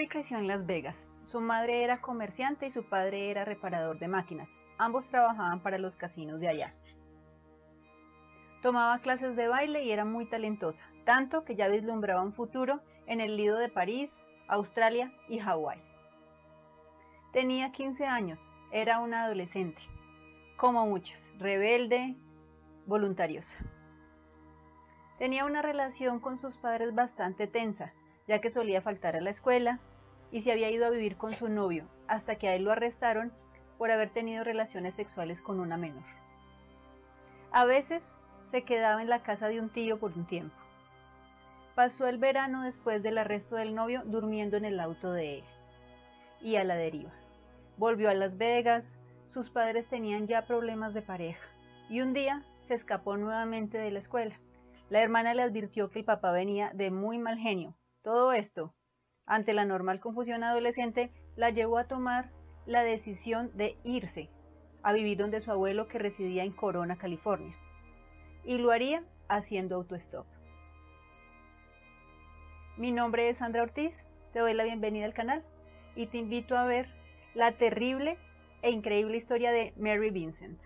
Mary creció en Las Vegas. Su madre era comerciante y su padre era reparador de máquinas. Ambos trabajaban para los casinos de allá. Tomaba clases de baile y era muy talentosa, tanto que ya vislumbraba un futuro en el Lido de París, Australia y Hawái. Tenía 15 años, era una adolescente, como muchas, rebelde, voluntariosa. Tenía una relación con sus padres bastante tensa, ya que solía faltar a la escuela y se había ido a vivir con su novio, hasta que a él lo arrestaron por haber tenido relaciones sexuales con una menor. A veces se quedaba en la casa de un tío por un tiempo. Pasó el verano después del arresto del novio durmiendo en el auto de él y a la deriva. Volvió a Las Vegas, sus padres tenían ya problemas de pareja y un día se escapó nuevamente de la escuela. La hermana le advirtió que el papá venía de muy mal genio. Todo esto, ante la normal confusión adolescente, la llevó a tomar la decisión de irse a vivir donde su abuelo, que residía en Corona, California, y lo haría haciendo autostop. Mi nombre es Sandra Ortiz, te doy la bienvenida al canal y te invito a ver la terrible e increíble historia de Mary Vincent.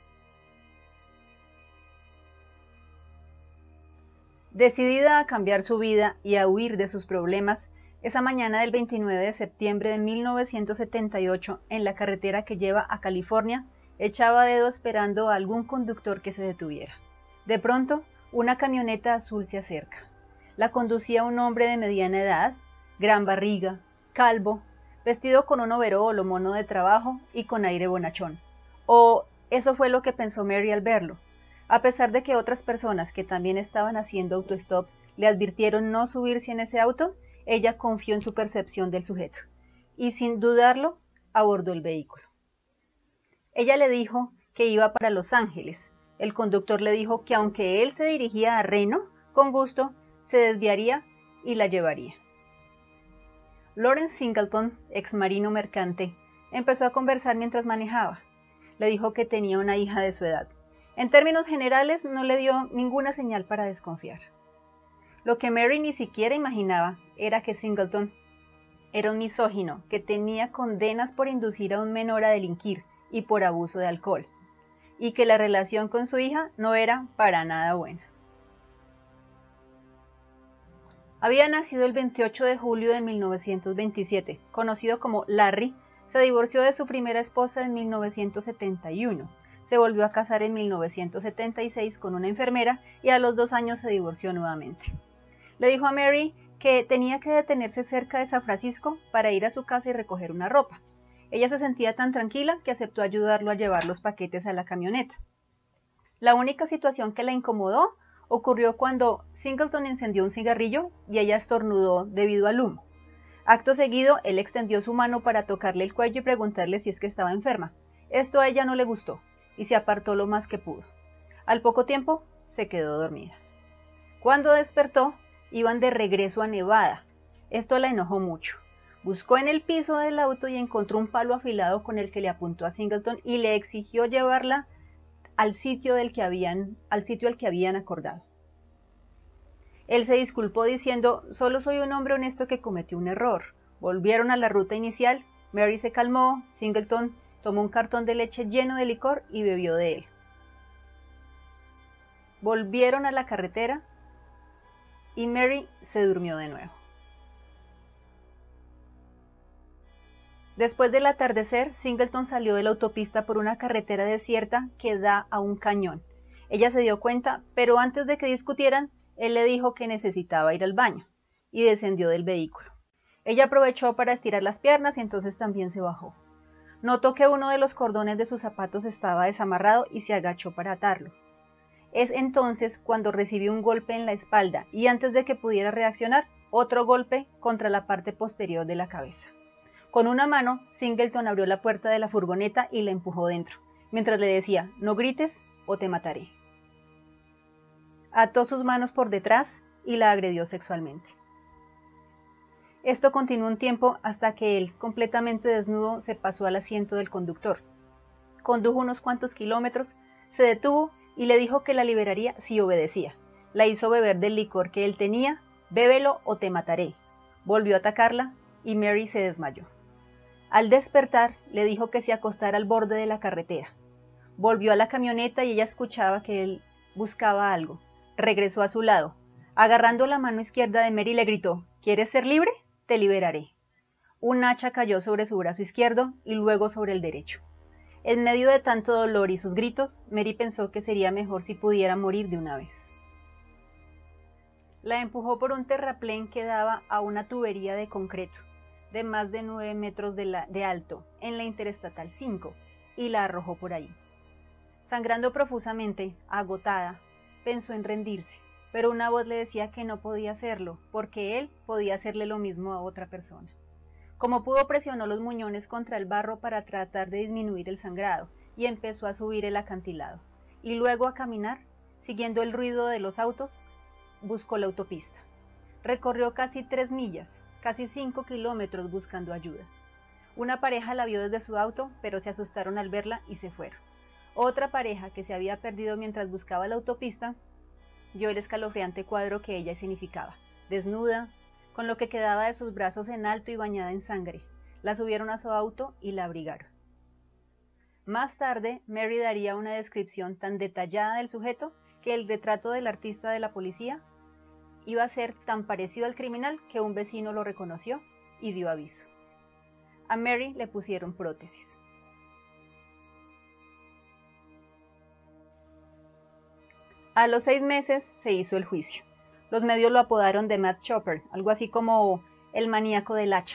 Decidida a cambiar su vida y a huir de sus problemas, esa mañana del 29 de septiembre de 1978, en la carretera que lleva a California, echaba dedo esperando a algún conductor que se detuviera. De pronto, una camioneta azul se acerca. La conducía un hombre de mediana edad, gran barriga, calvo, vestido con un overol o mono de trabajo y con aire bonachón. O eso fue lo que pensó Mary al verlo. A pesar de que otras personas que también estaban haciendo autostop le advirtieron no subirse en ese auto, ella confió en su percepción del sujeto y sin dudarlo abordó el vehículo. Ella le dijo que iba para Los Ángeles. El conductor le dijo que aunque él se dirigía a Reno, con gusto se desviaría y la llevaría. Lawrence Singleton, ex marino mercante, empezó a conversar mientras manejaba. Le dijo que tenía una hija de su edad. En términos generales, no le dio ninguna señal para desconfiar. Lo que Mary ni siquiera imaginaba era que Singleton era un misógino que tenía condenas por inducir a un menor a delinquir y por abuso de alcohol, y que la relación con su hija no era para nada buena. Había nacido el 28 de julio de 1927, conocido como Larry, se divorció de su primera esposa en 1971. Se volvió a casar en 1976 con una enfermera y a los 2 años se divorció nuevamente. Le dijo a Mary que tenía que detenerse cerca de San Francisco para ir a su casa y recoger una ropa. Ella se sentía tan tranquila que aceptó ayudarlo a llevar los paquetes a la camioneta. La única situación que la incomodó ocurrió cuando Singleton encendió un cigarrillo y ella estornudó debido al humo. Acto seguido, él extendió su mano para tocarle el cuello y preguntarle si es que estaba enferma. Esto a ella no le gustó y se apartó lo más que pudo. Al poco tiempo, se quedó dormida. Cuando despertó, iban de regreso a Nevada. Esto la enojó mucho. Buscó en el piso del auto y encontró un palo afilado con el que le apuntó a Singleton y le exigió llevarla al sitio al que habían acordado. Él se disculpó diciendo: solo soy un hombre honesto que cometió un error. Volvieron a la ruta inicial, Mary se calmó, Singleton tomó un cartón de leche lleno de licor y bebió de él. Volvieron a la carretera y Mary se durmió de nuevo. Después del atardecer, Singleton salió de la autopista por una carretera desierta que da a un cañón. Ella se dio cuenta, pero antes de que discutieran, él le dijo que necesitaba ir al baño y descendió del vehículo. Ella aprovechó para estirar las piernas y entonces también se bajó. Notó que uno de los cordones de sus zapatos estaba desamarrado y se agachó para atarlo. Es entonces cuando recibió un golpe en la espalda y antes de que pudiera reaccionar, otro golpe contra la parte posterior de la cabeza. Con una mano, Singleton abrió la puerta de la furgoneta y la empujó dentro, mientras le decía: no grites o te mataré. Ató sus manos por detrás y la agredió sexualmente. Esto continuó un tiempo hasta que él, completamente desnudo, se pasó al asiento del conductor. Condujo unos cuantos kilómetros, se detuvo y le dijo que la liberaría si obedecía. La hizo beber del licor que él tenía: bébelo o te mataré. Volvió a atacarla y Mary se desmayó. Al despertar, le dijo que se acostara al borde de la carretera. Volvió a la camioneta y ella escuchaba que él buscaba algo. Regresó a su lado. Agarrando la mano izquierda de Mary le gritó: ¿Quieres ser libre? Te liberaré. Un hacha cayó sobre su brazo izquierdo y luego sobre el derecho. En medio de tanto dolor y sus gritos, Mary pensó que sería mejor si pudiera morir de una vez. La empujó por un terraplén que daba a una tubería de concreto de más de 9 metros de alto en la Interestatal 5 y la arrojó por ahí. Sangrando profusamente, agotada, pensó en rendirse, pero una voz le decía que no podía hacerlo, porque él podía hacerle lo mismo a otra persona. Como pudo, presionó los muñones contra el barro para tratar de disminuir el sangrado y empezó a subir el acantilado. Y luego a caminar, siguiendo el ruido de los autos, buscó la autopista. Recorrió casi 3 millas, casi 5 kilómetros buscando ayuda. Una pareja la vio desde su auto, pero se asustaron al verla y se fueron. Otra pareja, que se había perdido mientras buscaba la autopista, vio el escalofriante cuadro que ella significaba, desnuda, con lo que quedaba de sus brazos en alto y bañada en sangre. La subieron a su auto y la abrigaron. Más tarde, Mary daría una descripción tan detallada del sujeto que el retrato del artista de la policía iba a ser tan parecido al criminal que un vecino lo reconoció y dio aviso. A Mary le pusieron prótesis. A los 6 meses se hizo el juicio. Los medios lo apodaron The Mad Chopper, algo así como el maníaco del hacha.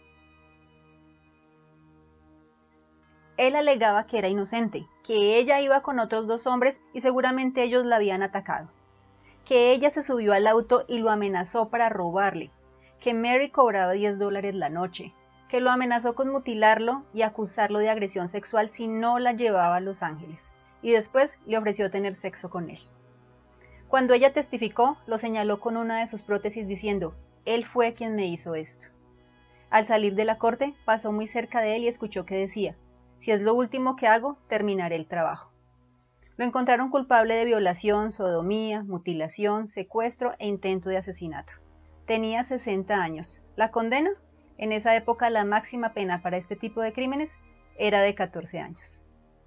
Él alegaba que era inocente, que ella iba con otros 2 hombres y seguramente ellos la habían atacado, que ella se subió al auto y lo amenazó para robarle, que Mary cobraba $10 la noche, que lo amenazó con mutilarlo y acusarlo de agresión sexual si no la llevaba a Los Ángeles, y después le ofreció tener sexo con él. Cuando ella testificó, lo señaló con una de sus prótesis diciendo: «Él fue quien me hizo esto». Al salir de la corte, pasó muy cerca de él y escuchó que decía: «Si es lo último que hago, terminaré el trabajo». Lo encontraron culpable de violación, sodomía, mutilación, secuestro e intento de asesinato. Tenía 60 años. La condena, en esa época la máxima pena para este tipo de crímenes, era de 14 años.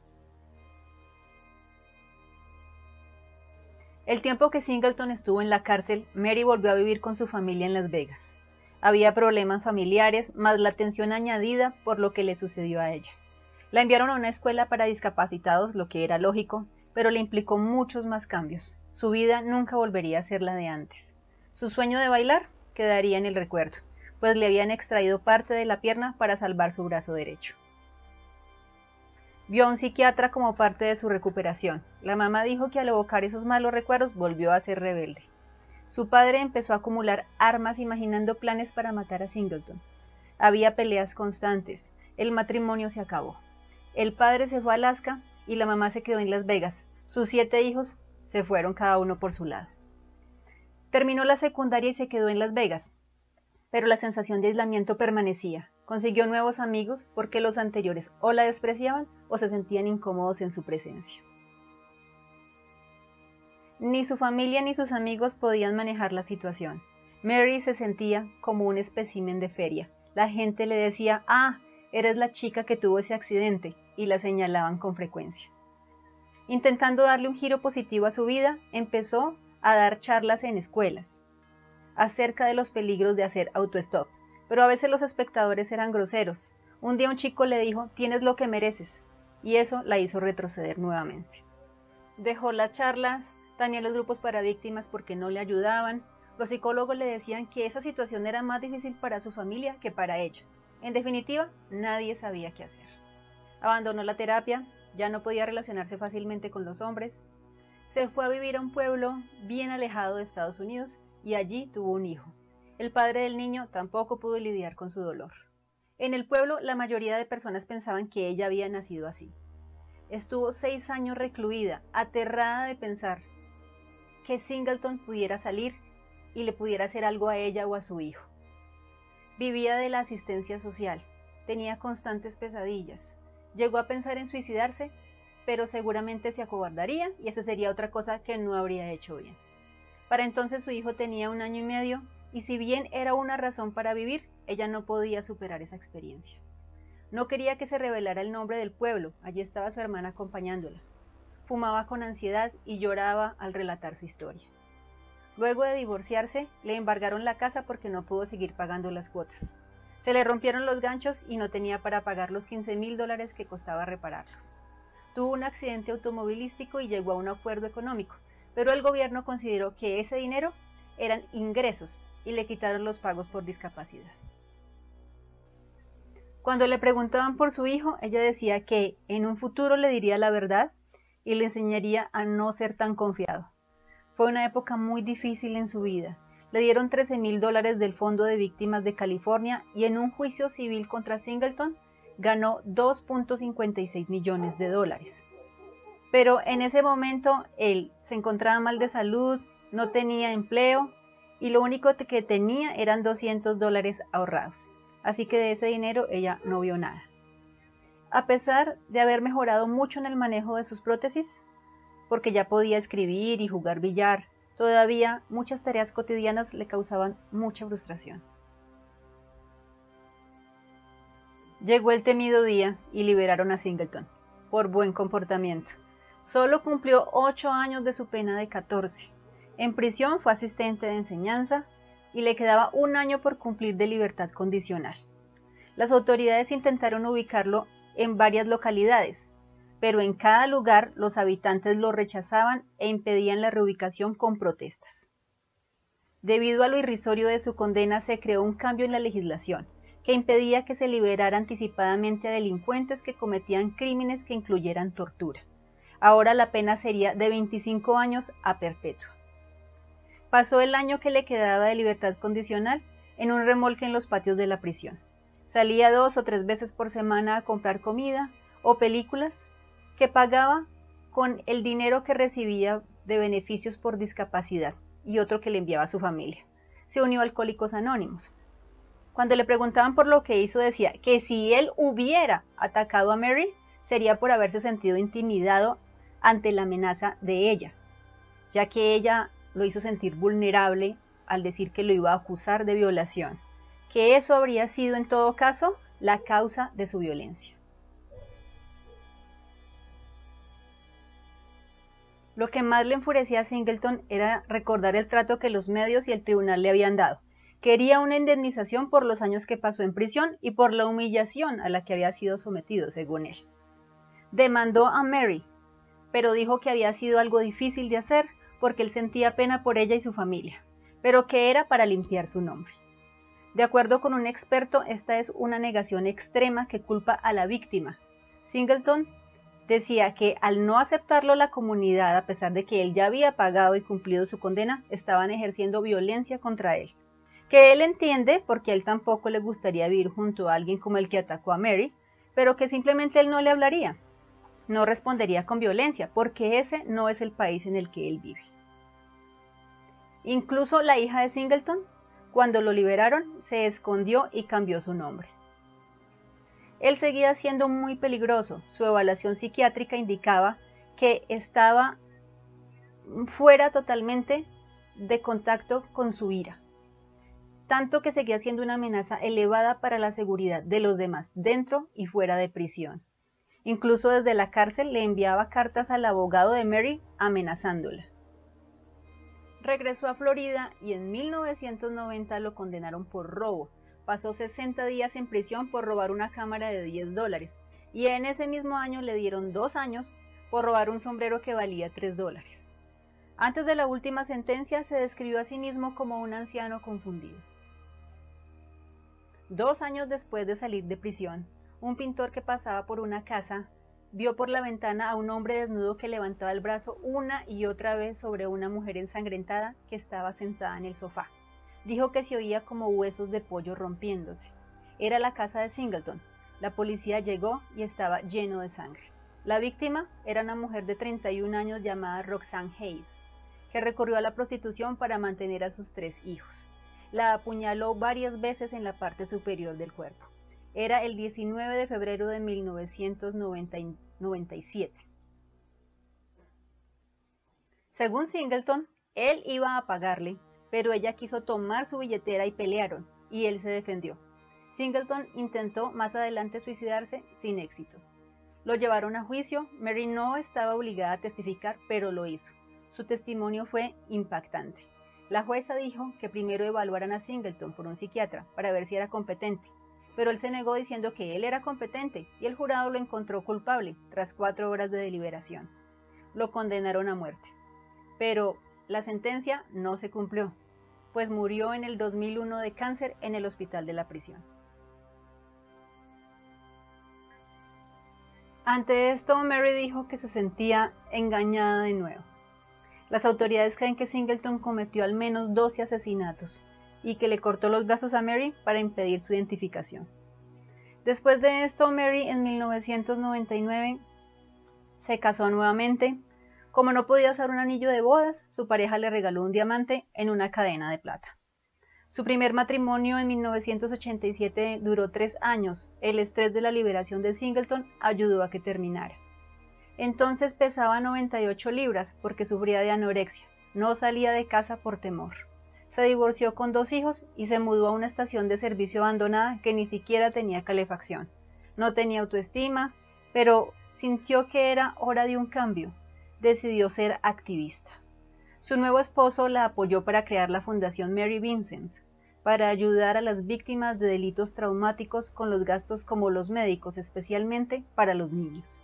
El tiempo que Singleton estuvo en la cárcel, Mary volvió a vivir con su familia en Las Vegas. Había problemas familiares, más la tensión añadida por lo que le sucedió a ella. La enviaron a una escuela para discapacitados, lo que era lógico, pero le implicó muchos más cambios. Su vida nunca volvería a ser la de antes. Su sueño de bailar quedaría en el recuerdo, pues le habían extraído parte de la pierna para salvar su brazo derecho. Vio a un psiquiatra como parte de su recuperación. La mamá dijo que al evocar esos malos recuerdos volvió a ser rebelde. Su padre empezó a acumular armas imaginando planes para matar a Singleton. Había peleas constantes. El matrimonio se acabó. El padre se fue a Alaska y la mamá se quedó en Las Vegas. Sus 7 hijos se fueron cada uno por su lado. Terminó la secundaria y se quedó en Las Vegas, pero la sensación de aislamiento permanecía. Consiguió nuevos amigos porque los anteriores o la despreciaban o se sentían incómodos en su presencia. Ni su familia ni sus amigos podían manejar la situación. Mary se sentía como un espécimen de feria. La gente le decía: «Ah, eres la chica que tuvo ese accidente», y la señalaban con frecuencia. Intentando darle un giro positivo a su vida, empezó a dar charlas en escuelas acerca de los peligros de hacer autostop, pero a veces los espectadores eran groseros. Un día un chico le dijo: «Tienes lo que mereces», y eso la hizo retroceder nuevamente. Dejó las charlas, tenía los grupos para víctimas porque no le ayudaban. Los psicólogos le decían que esa situación era más difícil para su familia que para ella. En definitiva, nadie sabía qué hacer. Abandonó la terapia, ya no podía relacionarse fácilmente con los hombres. Se fue a vivir a un pueblo bien alejado de Estados Unidos y allí tuvo un hijo. El padre del niño tampoco pudo lidiar con su dolor. En el pueblo, la mayoría de personas pensaban que ella había nacido así. Estuvo 6 años recluida, aterrada de pensar que Singleton pudiera salir y le pudiera hacer algo a ella o a su hijo. Vivía de la asistencia social, tenía constantes pesadillas. Llegó a pensar en suicidarse, pero seguramente se acobardaría y esa sería otra cosa que no habría hecho bien. Para entonces su hijo tenía 1 año y medio y si bien era una razón para vivir, ella no podía superar esa experiencia. No quería que se revelara el nombre del pueblo, allí estaba su hermana acompañándola. Fumaba con ansiedad y lloraba al relatar su historia. Luego de divorciarse, le embargaron la casa porque no pudo seguir pagando las cuotas. Se le rompieron los ganchos y no tenía para pagar los $15,000 que costaba repararlos. Tuvo un accidente automovilístico y llegó a un acuerdo económico, pero el gobierno consideró que ese dinero eran ingresos y le quitaron los pagos por discapacidad. Cuando le preguntaban por su hijo, ella decía que en un futuro le diría la verdad y le enseñaría a no ser tan confiado. Fue una época muy difícil en su vida. Le dieron $13,000 del Fondo de Víctimas de California y en un juicio civil contra Singleton ganó $2.56 millones. Pero en ese momento él se encontraba mal de salud, no tenía empleo y lo único que tenía eran $200 ahorrados. Así que de ese dinero ella no vio nada. A pesar de haber mejorado mucho en el manejo de sus prótesis, porque ya podía escribir y jugar billar, todavía muchas tareas cotidianas le causaban mucha frustración. Llegó el temido día y liberaron a Singleton, por buen comportamiento. Solo cumplió 8 años de su pena de 14. En prisión fue asistente de enseñanza y le quedaba 1 año por cumplir de libertad condicional. Las autoridades intentaron ubicarlo en varias localidades, pero en cada lugar los habitantes lo rechazaban e impedían la reubicación con protestas. Debido a lo irrisorio de su condena, se creó un cambio en la legislación que impedía que se liberara anticipadamente a delincuentes que cometían crímenes que incluyeran tortura. Ahora la pena sería de 25 años a perpetua. Pasó el año que le quedaba de libertad condicional en un remolque en los patios de la prisión. Salía 2 o 3 veces por semana a comprar comida o películas que pagaba con el dinero que recibía de beneficios por discapacidad y otro que le enviaba a su familia. Se unió a Alcohólicos Anónimos. Cuando le preguntaban por lo que hizo, decía que si él hubiera atacado a Mary, sería por haberse sentido intimidado ante la amenaza de ella, ya que ella lo hizo sentir vulnerable al decir que lo iba a acusar de violación, que eso habría sido en todo caso la causa de su violencia. Lo que más le enfurecía a Singleton era recordar el trato que los medios y el tribunal le habían dado. Quería una indemnización por los años que pasó en prisión y por la humillación a la que había sido sometido, según él. Demandó a Mary, pero dijo que había sido algo difícil de hacer porque él sentía pena por ella y su familia, pero que era para limpiar su nombre. De acuerdo con un experto, esta es una negación extrema que culpa a la víctima. Singleton decía que al no aceptarlo la comunidad, a pesar de que él ya había pagado y cumplido su condena, estaban ejerciendo violencia contra él. Que él entiende porque a él tampoco le gustaría vivir junto a alguien como el que atacó a Mary, pero que simplemente él no le hablaría, no respondería con violencia, porque ese no es el país en el que él vive. Incluso la hija de Singleton, cuando lo liberaron, se escondió y cambió su nombre. Él seguía siendo muy peligroso. Su evaluación psiquiátrica indicaba que estaba fuera totalmente de contacto con su ira, tanto que seguía siendo una amenaza elevada para la seguridad de los demás, dentro y fuera de prisión. Incluso desde la cárcel le enviaba cartas al abogado de Mary amenazándola. Regresó a Florida y en 1990 lo condenaron por robo. Pasó 60 días en prisión por robar una cámara de $10 y en ese mismo año le dieron 2 años por robar un sombrero que valía $3. Antes de la última sentencia se describió a sí mismo como un anciano confundido. 2 años después de salir de prisión, un pintor que pasaba por una casa vio por la ventana a un hombre desnudo que levantaba el brazo una y otra vez sobre una mujer ensangrentada que estaba sentada en el sofá. Dijo que se oía como huesos de pollo rompiéndose. Era la casa de Singleton. La policía llegó y estaba lleno de sangre. La víctima era una mujer de 31 años llamada Roxanne Hayes, que recurrió a la prostitución para mantener a sus 3 hijos. La apuñaló varias veces en la parte superior del cuerpo. Era el 19 de febrero de 1997. Según Singleton, él iba a pagarle, pero ella quiso tomar su billetera y pelearon, y él se defendió. Singleton intentó más adelante suicidarse sin éxito. Lo llevaron a juicio. Mary no estaba obligada a testificar, pero lo hizo. Su testimonio fue impactante. La jueza dijo que primero evaluaran a Singleton por un psiquiatra para ver si era competente, pero él se negó diciendo que él era competente y el jurado lo encontró culpable tras 4 horas de deliberación. Lo condenaron a muerte, pero la sentencia no se cumplió, pues murió en el 2001 de cáncer en el hospital de la prisión. Ante esto, Mary dijo que se sentía engañada de nuevo. Las autoridades creen que Singleton cometió al menos 12 asesinatos y que le cortó los brazos a Mary para impedir su identificación. Después de esto, Mary en 1999 se casó nuevamente. Como no podía usar un anillo de bodas, su pareja le regaló un diamante en una cadena de plata. Su primer matrimonio en 1987 duró 3 años. El estrés de la liberación de Singleton ayudó a que terminara. Entonces pesaba 98 libras porque sufría de anorexia. No salía de casa por temor. Se divorció con 2 hijos y se mudó a una estación de servicio abandonada que ni siquiera tenía calefacción. No tenía autoestima, pero sintió que era hora de un cambio. Decidió ser activista. Su nuevo esposo la apoyó para crear la Fundación Mary Vincent, para ayudar a las víctimas de delitos traumáticos con los gastos como los médicos, especialmente para los niños.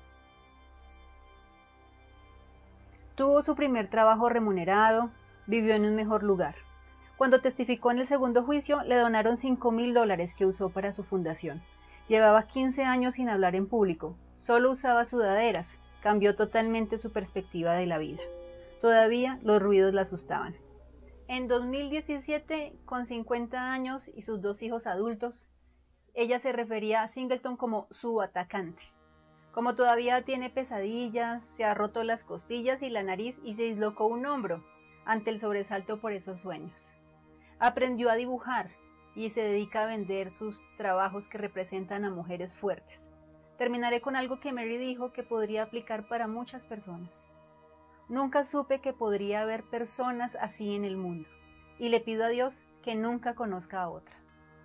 Tuvo su primer trabajo remunerado, vivió en un mejor lugar. Cuando testificó en el segundo juicio, le donaron $5,000 que usó para su fundación. Llevaba 15 años sin hablar en público, solo usaba sudaderas, cambió totalmente su perspectiva de la vida. Todavía los ruidos la asustaban. En 2017, con 50 años y sus 2 hijos adultos, ella se refería a Singleton como su atacante. Como todavía tiene pesadillas, se ha roto las costillas y la nariz y se dislocó un hombro ante el sobresalto por esos sueños. Aprendió a dibujar y se dedica a vender sus trabajos que representan a mujeres fuertes. Terminaré con algo que Mary dijo que podría aplicar para muchas personas. Nunca supe que podría haber personas así en el mundo, y le pido a Dios que nunca conozca a otra.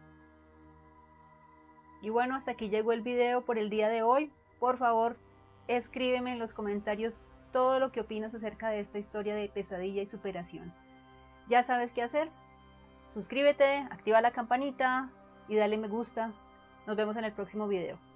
Y bueno, hasta aquí llegó el video por el día de hoy. Por favor, escríbeme en los comentarios todo lo que opinas acerca de esta historia de pesadilla y superación. Ya sabes qué hacer. Suscríbete, activa la campanita y dale me gusta. Nos vemos en el próximo video.